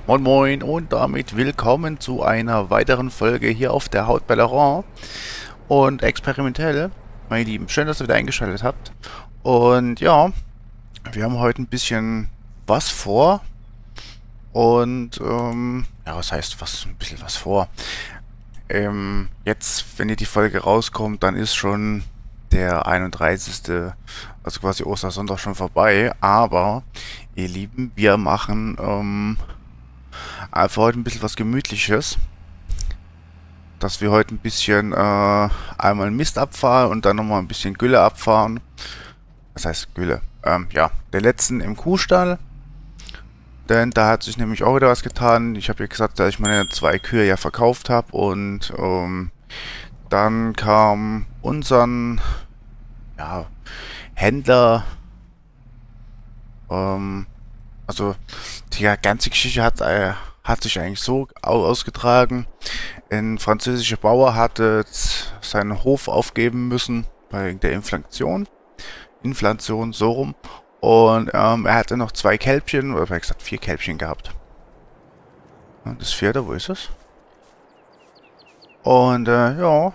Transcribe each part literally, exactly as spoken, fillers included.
Moin Moin und damit willkommen zu einer weiteren Folge hier auf der Haute Bellerin und experimentell, meine Lieben. Schön, dass ihr wieder eingeschaltet habt. Und ja, wir haben heute ein bisschen was vor. Und ähm, ja, was heißt was? Ein bisschen was vor. Ähm, jetzt, wenn ihr die Folge rauskommt, dann ist schon der einunddreißigste, also quasi Ostersonntag schon vorbei. Aber, ihr Lieben, wir machen ähm, einfach heute ein bisschen was Gemütliches. Dass wir heute ein bisschen äh, einmal Mist abfahren und dann nochmal ein bisschen Gülle abfahren. Das heißt Gülle. Ähm, ja, den letzten im Kuhstall. Denn da hat sich nämlich auch wieder was getan. Ich habe ja gesagt, dass ich meine zwei Kühe ja verkauft habe. Und ähm, dann kam unseren ja, Händler. Ähm, also die ganze Geschichte hat, äh, hat sich eigentlich so ausgetragen. Ein französischer Bauer hatte seinen Hof aufgeben müssen bei der Inflation. Inflation, so rum. Und ähm, er hatte noch zwei Kälbchen, oder besser gesagt vier Kälbchen gehabt. Und das vierte, wo ist es? Und äh, ja,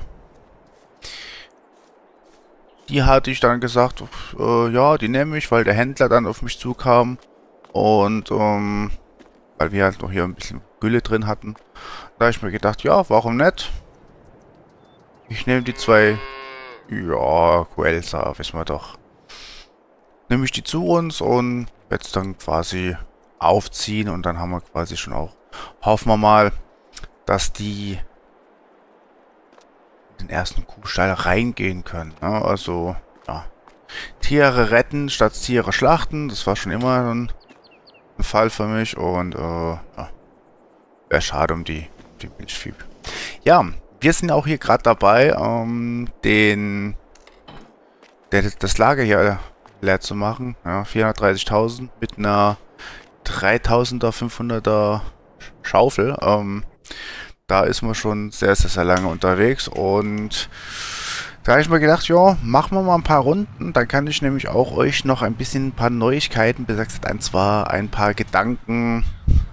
die hatte ich dann gesagt, äh, ja, die nehme ich, weil der Händler dann auf mich zukam. Und ähm, weil wir halt noch hier ein bisschen Gülle drin hatten. Da habe ich mir gedacht, ja, warum nicht? Ich nehme die zwei, ja, Guelsa, wissen wir doch. Nehme ich die zu uns und werde es dann quasi aufziehen und dann haben wir quasi schon auch, hoffen wir mal, dass die in den ersten Kuhstall reingehen können. Ne? Also, ja, Tiere retten statt Tiere schlachten, das war schon immer ein, ein Fall für mich und äh, ja, wäre schade um die, die Milchvieh. Ja, wir sind auch hier gerade dabei, ähm, den, der, das Lager hier leer zu machen. Ja, vierhundertdreißigtausend mit einer dreitausender, fünfhunderter Schaufel. Ähm, da ist man schon sehr, sehr, sehr lange unterwegs. Und da habe ich mir gedacht, ja, machen wir mal ein paar Runden. Dann kann ich nämlich auch euch noch ein bisschen ein paar Neuigkeiten, besser gesagt, und zwar ein paar Gedanken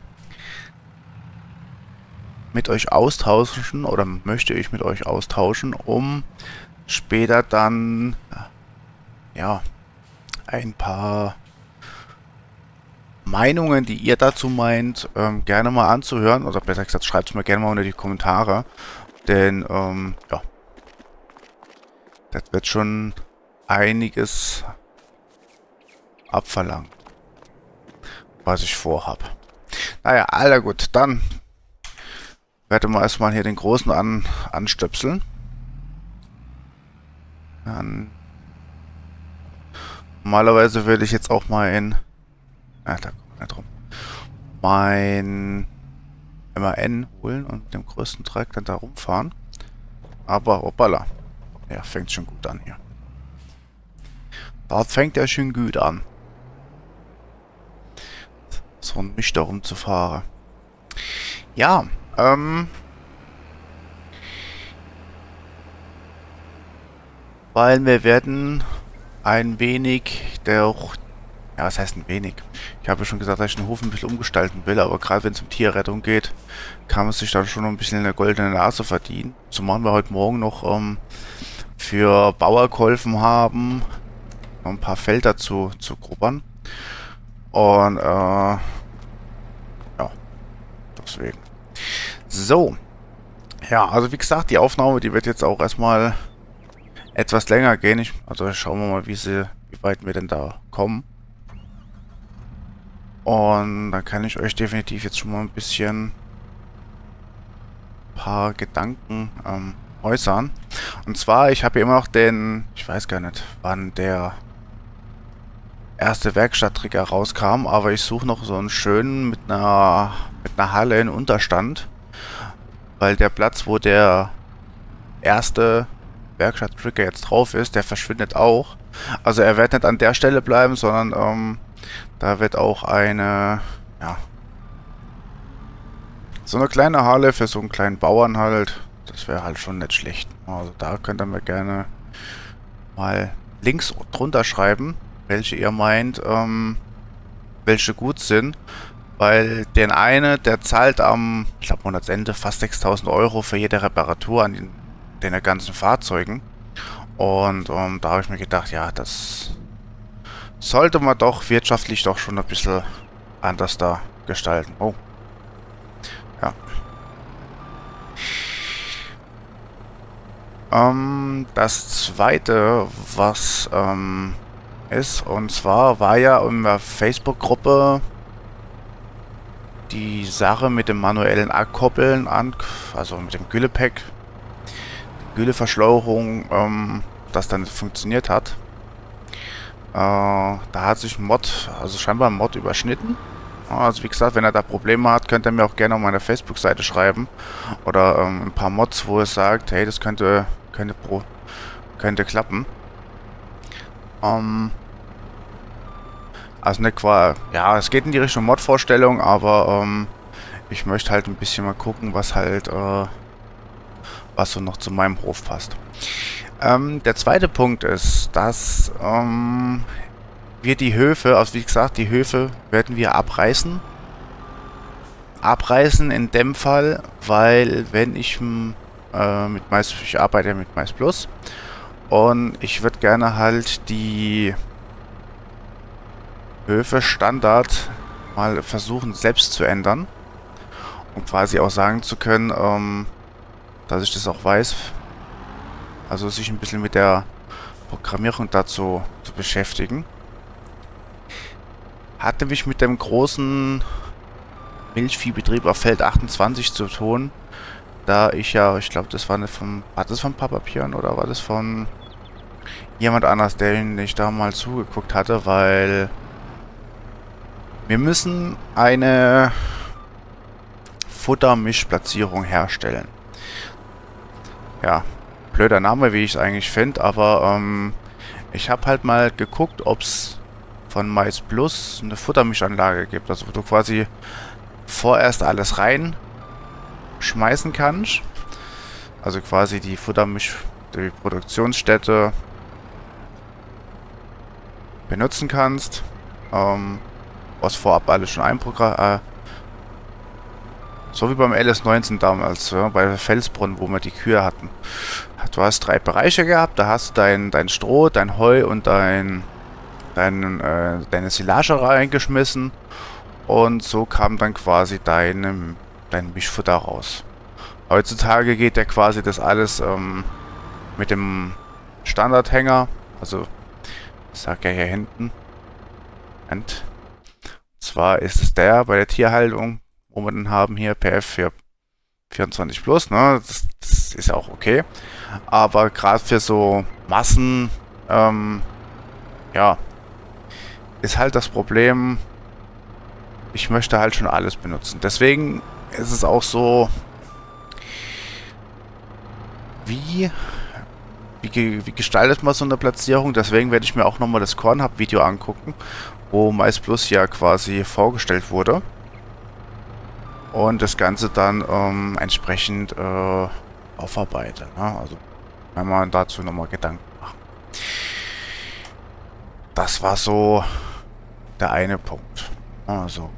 mit euch austauschen oder möchte ich mit euch austauschen, um später dann ja ein paar Meinungen, die ihr dazu meint, ähm, gerne mal anzuhören. Oder besser gesagt, schreibt es mir gerne mal unter die Kommentare. Denn, ähm, ja, das wird schon einiges abverlangen, was ich vorhab. Naja, Alter, gut, dann werden wir erstmal hier den Großen an, anstöpseln. Dann normalerweise würde ich jetzt auch mal in... Ah, da kommt nicht drum. Mein M A N holen und mit dem größten Truck dann da rumfahren. Aber hoppala. Ja, fängt schon gut an hier. Da fängt er schon gut an. So ein Misch da rumzufahren. Ja, ähm... weil wir werden ein wenig der auch, ja, was heißt ein wenig? Ich habe ja schon gesagt, dass ich den Hof ein bisschen umgestalten will, aber gerade wenn es um Tierrettung geht, kann man sich dann schon noch ein bisschen eine goldene Nase verdienen. Zumal wir heute Morgen noch ähm, für Bauer geholfen haben, noch ein paar Felder zu, zu grubbern. Und, äh, ja, deswegen. So. Ja, also wie gesagt, die Aufnahme, die wird jetzt auch erstmal etwas länger gehen. Ich, also schauen wir mal, wie, sie, wie weit wir denn da kommen. Und dann kann ich euch definitiv jetzt schon mal ein bisschen ein paar Gedanken ähm, äußern. Und zwar, ich habe ja immer noch den, ich weiß gar nicht, wann der erste Werkstatttrigger rauskam, aber ich suche noch so einen schönen mit einer, mit einer Halle in Unterstand. Weil der Platz, wo der erste Werkstatttrigger jetzt drauf ist, der verschwindet auch. Also er wird nicht an der Stelle bleiben, sondern ähm, da wird auch eine, ja, so eine kleine Halle für so einen kleinen Bauern halt. Das wäre halt schon nicht schlecht. Also da könnt ihr mir gerne mal Links drunter schreiben, welche ihr meint, ähm, welche gut sind. Weil den eine, der zahlt am, ich glaube, Monatsende fast sechstausend Euro für jede Reparatur an den, den ganzen Fahrzeugen. Und ähm, da habe ich mir gedacht, ja, das sollte man doch wirtschaftlich doch schon ein bisschen anders da gestalten. Oh. Ja. Ähm, das zweite, was ähm, ist, und zwar war ja in der Facebook-Gruppe die Sache mit dem manuellen Abkoppeln an, also mit dem Güllepack, Gülleverschleuerung, ähm, das dann funktioniert hat. Äh, da hat sich ein Mod, also scheinbar ein Mod überschnitten. Also wie gesagt, wenn er da Probleme hat, könnt ihr mir auch gerne auf meiner Facebook-Seite schreiben. Oder ähm, ein paar Mods, wo er sagt, hey, das könnte, könnte, pro, könnte klappen. Ähm, also ne, qua, ja, es geht in die Richtung Mod-Vorstellung, aber ähm, ich möchte halt ein bisschen mal gucken, was halt, äh, was so noch zu meinem Hof passt. Ähm, der zweite Punkt ist, dass ähm, wir die Höfe, also wie gesagt, die Höfe werden wir abreißen. Abreißen in dem Fall, weil wenn ich äh, mit Mais, ich arbeite mit Mais Plus und ich würde gerne halt die Höfe Standard mal versuchen selbst zu ändern, um quasi auch sagen zu können, ähm, dass ich das auch weiß. Also sich ein bisschen mit der Programmierung dazu zu beschäftigen. Hat nämlich mit dem großen Milchviehbetrieb auf Feld achtundzwanzig zu tun, da ich ja, ich glaube, das war nicht vom, war das von Papa Pion oder war das von jemand anders, den ich da mal zugeguckt hatte, weil wir müssen eine Futtermischplatzierung herstellen. Ja, blöder Name, wie ich es eigentlich finde, aber ähm, ich habe halt mal geguckt, ob es von Mais Plus eine Futtermischanlage gibt, also wo du quasi vorerst alles rein schmeißen kannst, also quasi die Futtermisch, die Produktionsstätte benutzen kannst, ähm, was vorab alles schon einprogrammiert, äh, so wie beim L S neunzehn damals, ja, bei Felsbrunn, wo wir die Kühe hatten. Du hast drei Bereiche gehabt, da hast du dein, dein Stroh, dein Heu und dein, dein, äh, deine Silage reingeschmissen und so kam dann quasi dein, dein Mischfutter raus. Heutzutage geht ja quasi das alles ähm, mit dem Standardhänger, also ich sag ja hier hinten, und zwar ist es der bei der Tierhaltung, wo wir dann haben hier P F für vierundzwanzig plus, ne? Das, das ist ja auch okay. Aber gerade für so Massen, ähm, ja, ist halt das Problem, ich möchte halt schon alles benutzen. Deswegen ist es auch so, wie, wie, wie gestaltet man so eine Platzierung? Deswegen werde ich mir auch nochmal das Corn Hub Video angucken, wo Mais Plus ja quasi vorgestellt wurde. Und das Ganze dann ähm, entsprechend äh, aufarbeiten. Ne? Also, wenn man dazu nochmal Gedanken macht. Das war so der eine Punkt. Also.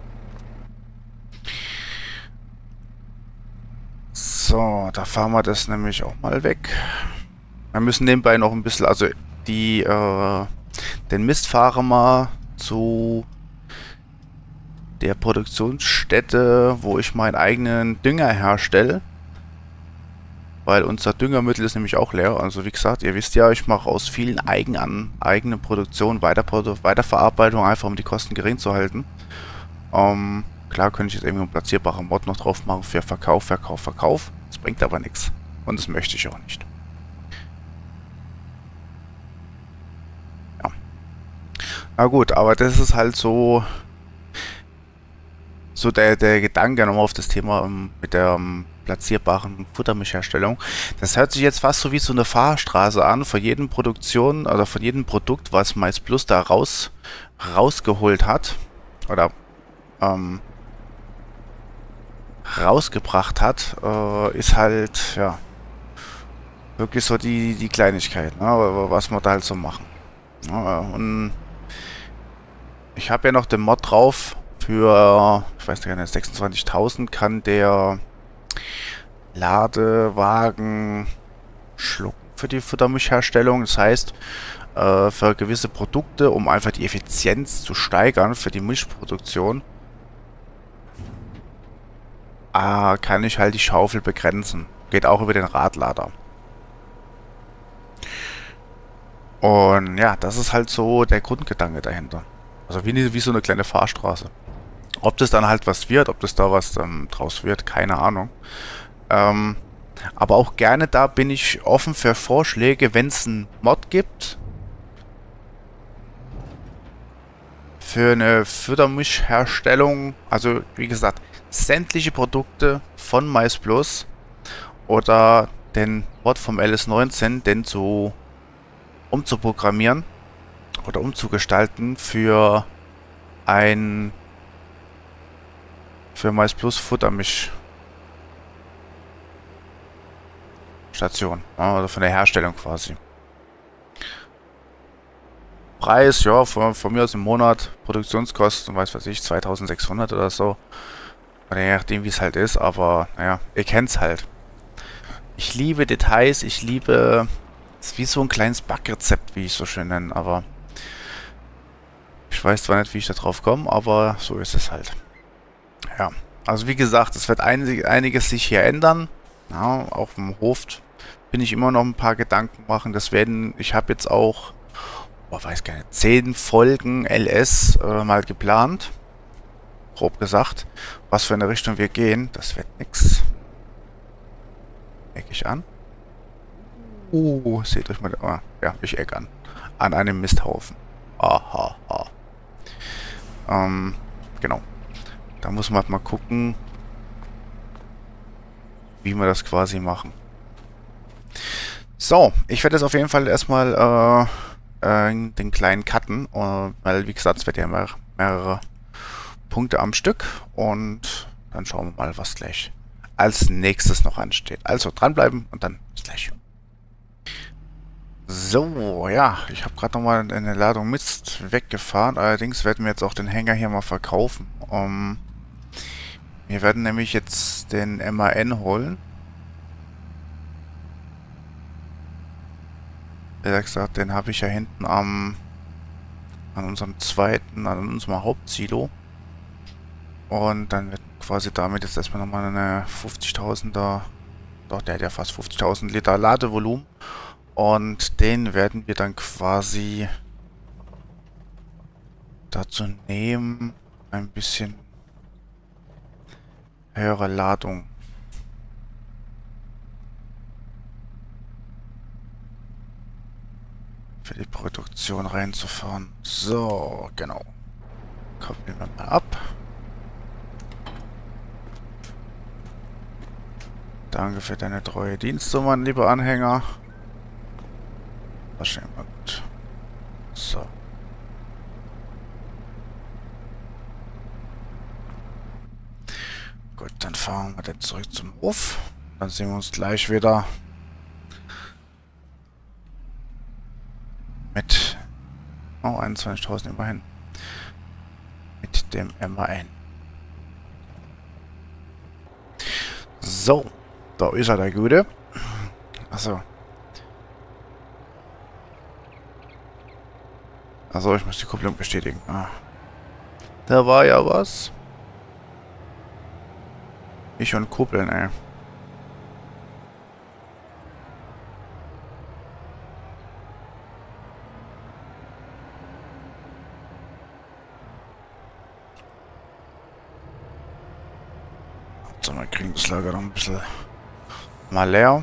So, da fahren wir das nämlich auch mal weg. Wir müssen nebenbei noch ein bisschen, also die, äh, den Mist fahren wir zu der Produktionsstätte, wo ich meinen eigenen Dünger herstelle. Weil unser Düngermittel ist nämlich auch leer. Also wie gesagt, ihr wisst ja, ich mache aus vielen Eigen an eigene Produktion, Weiterprodu Weiterverarbeitung, einfach um die Kosten gering zu halten. Ähm, klar könnte ich jetzt irgendwie einen platzierbaren Mod noch drauf machen für Verkauf, Verkauf, Verkauf. Das bringt aber nichts. Und das möchte ich auch nicht. Ja. Na gut, aber das ist halt so so der, der Gedanke nochmal auf das Thema um, mit der um, platzierbaren Futtermischherstellung. Das hört sich jetzt fast so wie so eine Fahrstraße an, von jedem Produktion oder von jedem Produkt, was Mais Plus da raus, rausgeholt hat oder ähm, rausgebracht hat, äh, ist halt, ja, wirklich so die, die Kleinigkeit, ne, was wir da halt so machen. Ja, und ich habe ja noch den Mod drauf Für, ich weiß nicht, sechsundzwanzigtausend kann der Ladewagen schlucken für die Futtermischherstellung. Das heißt, äh, für gewisse Produkte, um einfach die Effizienz zu steigern für die Mischproduktion, äh, kann ich halt die Schaufel begrenzen. Geht auch über den Radlader. Und ja, das ist halt so der Grundgedanke dahinter. Also wie, wie so eine kleine Fahrstraße. Ob das dann halt was wird, ob das da was ähm, draus wird, keine Ahnung. Ähm, aber auch gerne da bin ich offen für Vorschläge, wenn es einen Mod gibt. Für eine Futtermischherstellung. Also wie gesagt, sämtliche Produkte von MaisPlus oder den Mod vom L S neunzehn, den zu umzuprogrammieren oder umzugestalten für ein für MaisPlus Futtermisch Station, ja, oder von der Herstellung quasi. Preis, ja, von, von mir aus im Monat, Produktionskosten, weiß was ich, zweitausendsechshundert oder so. Oder je nachdem, wie es halt ist, aber naja, ihr kennt's halt. Ich liebe Details, ich liebe... Es ist wie so ein kleines Backrezept, wie ich es so schön nenne, aber... Ich weiß zwar nicht, wie ich da drauf komme, aber so ist es halt. Ja, also wie gesagt, es wird einig, einiges sich hier ändern. Ja, auf dem Hof bin ich immer noch ein paar Gedanken machen. Das werden, ich habe jetzt auch, oh, weiß gar nicht, zehn Folgen L S äh, mal geplant. Grob gesagt. Was für eine Richtung wir gehen, das wird nix. Eck ich an. Oh, seht euch mal, oh, ja, ich eck an. An einem Misthaufen. Aha, aha. Ähm, genau. Da muss man halt mal gucken, wie wir das quasi machen. So, ich werde jetzt auf jeden Fall erstmal äh, äh, den kleinen cutten, äh, weil wie gesagt, es wird ja mehr, mehrere Punkte am Stück und dann schauen wir mal, was gleich als nächstes noch ansteht. Also dranbleiben und dann bis gleich. So, ja, ich habe gerade nochmal eine Ladung Mist weggefahren, allerdings werden wir jetzt auch den Hänger hier mal verkaufen. Um, wir werden nämlich jetzt den M A N holen. Wie gesagt, den habe ich ja hinten am an unserem zweiten, an unserem Hauptsilo. Und dann wird quasi damit jetzt erstmal nochmal eine fünfzigtausender, doch, der hat ja fast fünfzigtausend Liter Ladevolumen. Und den werden wir dann quasi dazu nehmen, ein bisschen höhere Ladung für die Produktion reinzufahren. So, genau. Koppeln wir mal ab. Danke für deine treue Dienste, mein lieber Anhänger. Das ist immer gut. So. Gut, dann fahren wir dann zurück zum Hof. Dann sehen wir uns gleich wieder mit oh, einundzwanzigtausend immerhin. Mit dem M A N. So, da ist er, der Gute. Achso. Also ich muss die Kupplung bestätigen. Ah. Da war ja was. Ich und Kuppeln, ey. So, wir kriegen das Lager noch ein bisschen mal leer.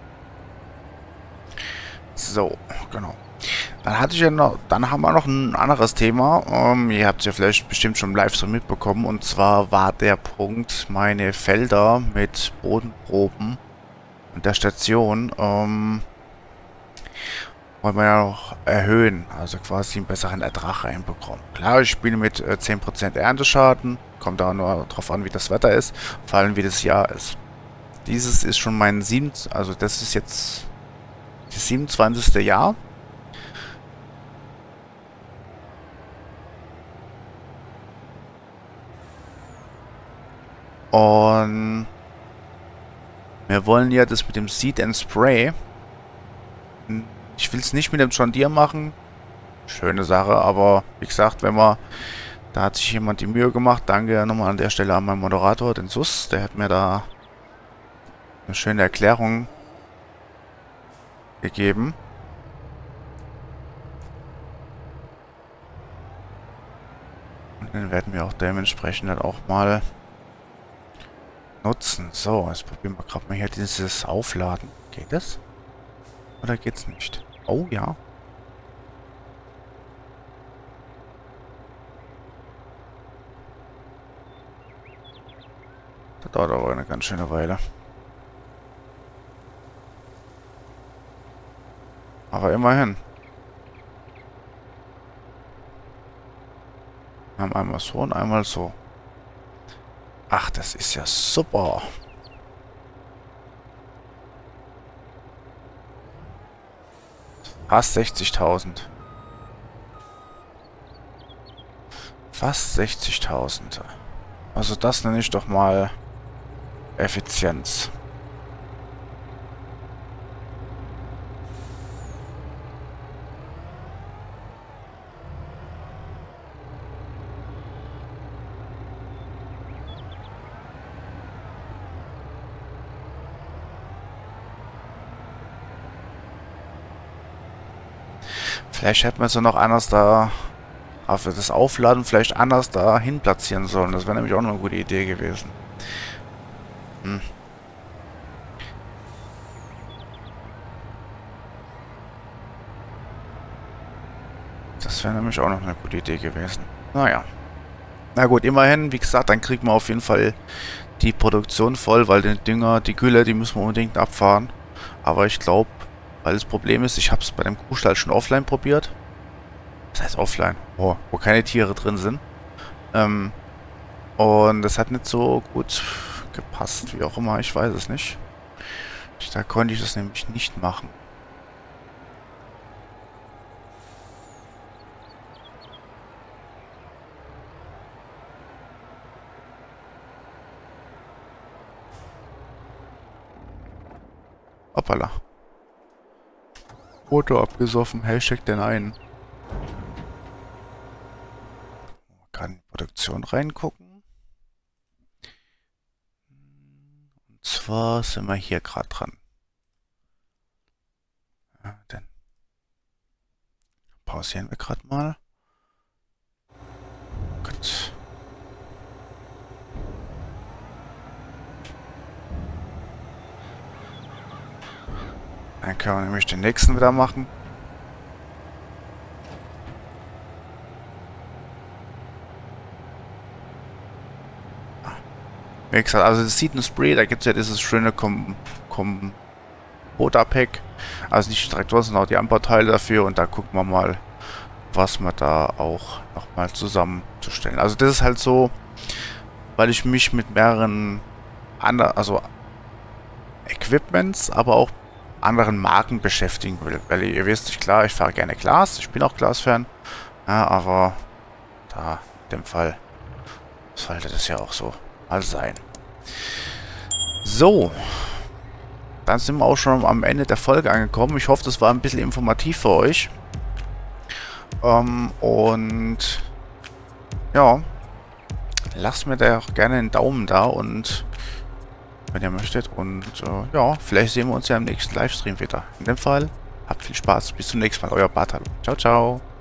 So, genau. Dann hatte ich ja noch, dann haben wir noch ein anderes Thema. Ähm, ihr habt es ja vielleicht bestimmt schon live so mitbekommen. Und zwar war der Punkt, meine Felder mit Bodenproben und der Station ähm, wollen wir ja noch erhöhen. Also quasi einen besseren Ertrag reinbekommen. Klar, ich spiele mit äh, zehn Prozent Ernteschaden. Kommt da nur drauf an, wie das Wetter ist. Vor allem, wie das Jahr ist. Dieses ist schon mein sieben, also das ist jetzt das siebenundzwanzigste Jahr. Und wir wollen ja das mit dem Seed and Spray. Ich will es nicht mit dem John Deere machen. Schöne Sache, aber wie gesagt, wenn wir... Da hat sich jemand die Mühe gemacht. Danke nochmal an der Stelle an meinen Moderator, den Sus. Der hat mir da eine schöne Erklärung gegeben. Und den werden wir auch dementsprechend dann auch mal nutzen. So, jetzt probieren wir gerade mal hier dieses Aufladen. Geht das? Oder geht's nicht? Oh ja. Das dauert aber eine ganz schöne Weile. Aber immerhin. Wir haben einmal so und einmal so. Ach, das ist ja super. Fast sechzigtausend. Fast sechzigtausend. Also das nenne ich doch mal Effizienz. Vielleicht hätte man so noch anders da, für das Aufladen vielleicht anders da hin platzieren sollen. Das wäre nämlich auch noch eine gute Idee gewesen. Hm. Das wäre nämlich auch noch eine gute Idee gewesen. Naja. Na gut, immerhin, wie gesagt, dann kriegen wir auf jeden Fall die Produktion voll, weil den Dünger, die Gülle, die müssen wir unbedingt abfahren. Aber ich glaube, weil das Problem ist, ich habe es bei dem Kuhstall schon offline probiert. Das heißt offline, oh, wo keine Tiere drin sind. Ähm, und das hat nicht so gut gepasst, wie auch immer, ich weiß es nicht. Da konnte ich das nämlich nicht machen. Hoppala. Foto abgesoffen, Hashtag den einen. Man kann in die Produktion reingucken. Und zwar sind wir hier gerade dran. Ja, dann pausieren wir gerade mal. Gut. Dann können wir nämlich den nächsten wieder machen. Wie gesagt, also das Seed and Spray, da gibt es ja dieses schöne Komboda-Pack. Also nicht die Traktoren, sondern auch die Anbauteile dafür. Und da gucken wir mal, was wir da auch nochmal zusammenzustellen. Also das ist halt so, weil ich mich mit mehreren anderen, also Equipments, aber auch anderen Marken beschäftigen will. Weil ihr wisst, ich, klar, ich fahre gerne Glas. Ich bin auch Glas-Fan. Ja, aber da, in dem Fall, sollte das ja auch so mal sein. So. Dann sind wir auch schon am Ende der Folge angekommen. Ich hoffe, das war ein bisschen informativ für euch. Ähm, und ja, lasst mir da auch gerne einen Daumen da und wenn ihr möchtet. Und äh, ja, vielleicht sehen wir uns ja im nächsten Livestream wieder. In dem Fall, habt viel Spaß. Bis zum nächsten Mal. Euer Bartalo. Ciao, ciao.